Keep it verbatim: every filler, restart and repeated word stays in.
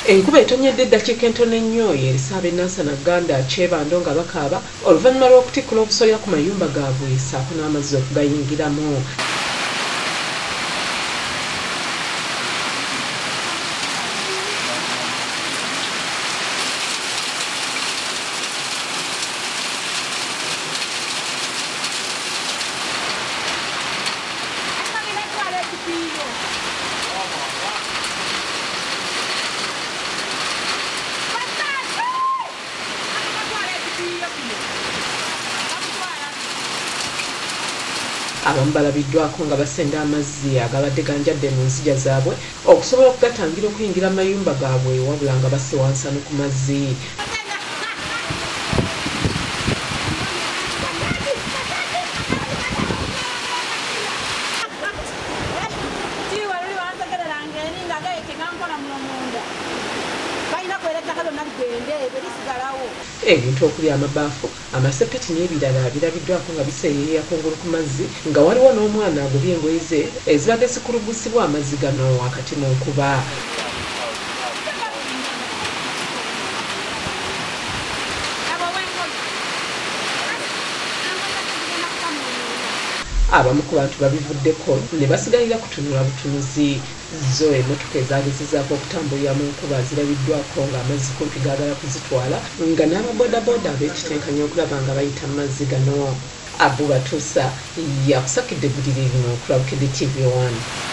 Enkuba etonyedde eddakiika entono ennyo erisaaba e Nansana Uganda Kyebando nga bakaaba oluvannyuma lw'okutikkula obusolya ku mayumba gaabwe ssaako n'amazzi okugayingiramu. Abamu balabiddwako nga basenda amazzi agabadde ganjadde mu nzija zaabwe okusobola okugatangira okuyingira mu mayumba gaabwe wabula nga basewansano ku mazzi. Ebintu okuli amabaafu, amasepeti n'ebirala birabiddwako nga biseeyeeya kungulu ku mazzi nga waliwo n'omwana agobye engoye ze ezibadde zikulugusibwa amazzi gano wakati mu nkuba. Abamu ku bantu babivuddeko ne basigalira kutunula butunuzi. Zo emmotoka ezagezezaako okutambulira mu nkuba zirabiddwako ng'amazzi kumpi gaagala kuzitwala nga n'ababoodabooda abeekitenkanya okulaba nga bayita mu mazzi gano. Abu Batuusa yakusakidde ebbuliri lino ku Bukedde T V one.